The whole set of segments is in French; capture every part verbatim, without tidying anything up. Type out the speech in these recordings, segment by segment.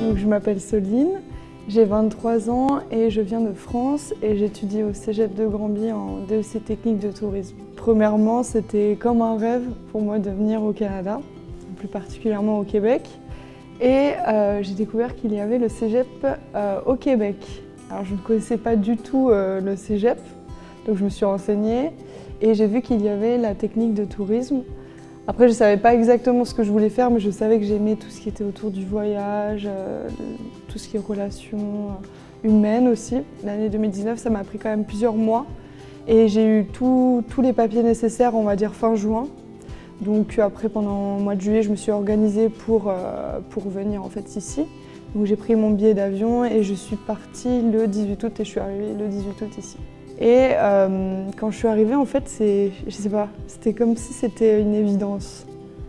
Donc, je m'appelle Soline, j'ai vingt-trois ans et je viens de France et j'étudie au Cégep de Granby en D E C technique de tourisme. Premièrement, c'était comme un rêve pour moi de venir au Canada, plus particulièrement au Québec. Et euh, j'ai découvert qu'il y avait le Cégep euh, au Québec. Alors je ne connaissais pas du tout euh, le Cégep, donc je me suis renseignée et j'ai vu qu'il y avait la technique de tourisme. Après, je ne savais pas exactement ce que je voulais faire, mais je savais que j'aimais tout ce qui était autour du voyage, euh, tout ce qui est relations humaines aussi. L'année deux mille dix-neuf, ça m'a pris quand même plusieurs mois et j'ai eu tous les papiers nécessaires, on va dire fin juin. Donc après, pendant le mois de juillet, je me suis organisée pour, euh, pour venir en fait ici. Donc j'ai pris mon billet d'avion et je suis partie le dix-huit août et je suis arrivée le dix-huit août ici. Et euh, quand je suis arrivée, en fait, c'est, je sais pas, c'était comme si c'était une évidence.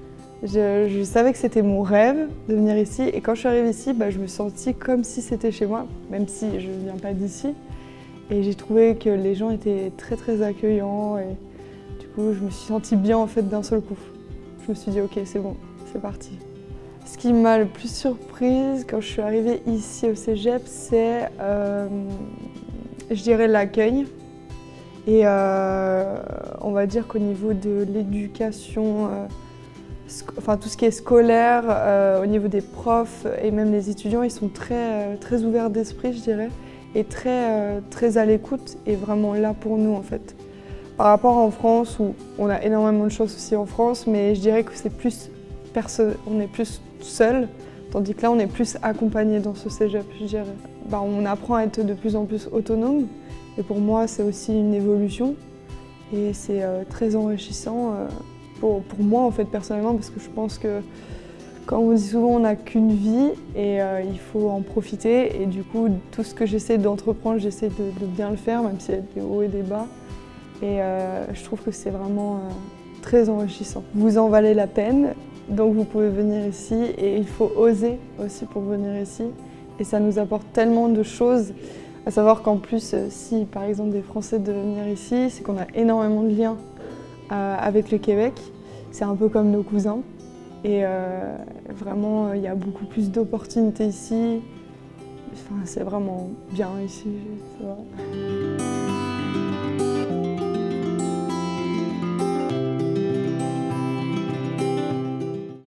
Je, je savais que c'était mon rêve de venir ici et quand je suis arrivée ici, bah, je me sentis comme si c'était chez moi, même si je ne viens pas d'ici. Et j'ai trouvé que les gens étaient très très accueillants et du coup, je me suis sentie bien en fait d'un seul coup. Je me suis dit ok, c'est bon, c'est parti. Ce qui m'a le plus surprise quand je suis arrivée ici au Cégep, c'est, euh, je dirais, l'accueil. Et euh, on va dire qu'au niveau de l'éducation, euh, enfin tout ce qui est scolaire, euh, au niveau des profs et même les étudiants, ils sont très, euh, très ouverts d'esprit, je dirais, et très, euh, très à l'écoute et vraiment là pour nous en fait. Par rapport en France, où on a énormément de choses aussi en France, mais je dirais que c'est plus perso- on est plus seul, tandis que là on est plus accompagné dans ce cégep, je dirais. Ben, on apprend à être de plus en plus autonome. Et pour moi, c'est aussi une évolution et c'est euh, très enrichissant euh, pour, pour moi en fait personnellement parce que je pense que comme on dit souvent, on n'a qu'une vie et euh, il faut en profiter et du coup, tout ce que j'essaie d'entreprendre, j'essaie de, de bien le faire même s'il y a des hauts et des bas et euh, je trouve que c'est vraiment euh, très enrichissant. Vous en valez la peine, donc vous pouvez venir ici et il faut oser aussi pour venir ici et ça nous apporte tellement de choses. À savoir qu'en plus, si par exemple des Français de venir ici, c'est qu'on a énormément de liens euh, avec le Québec. C'est un peu comme nos cousins. Et euh, vraiment, il y a beaucoup plus d'opportunités ici. Enfin, c'est vraiment bien ici. C'est vrai.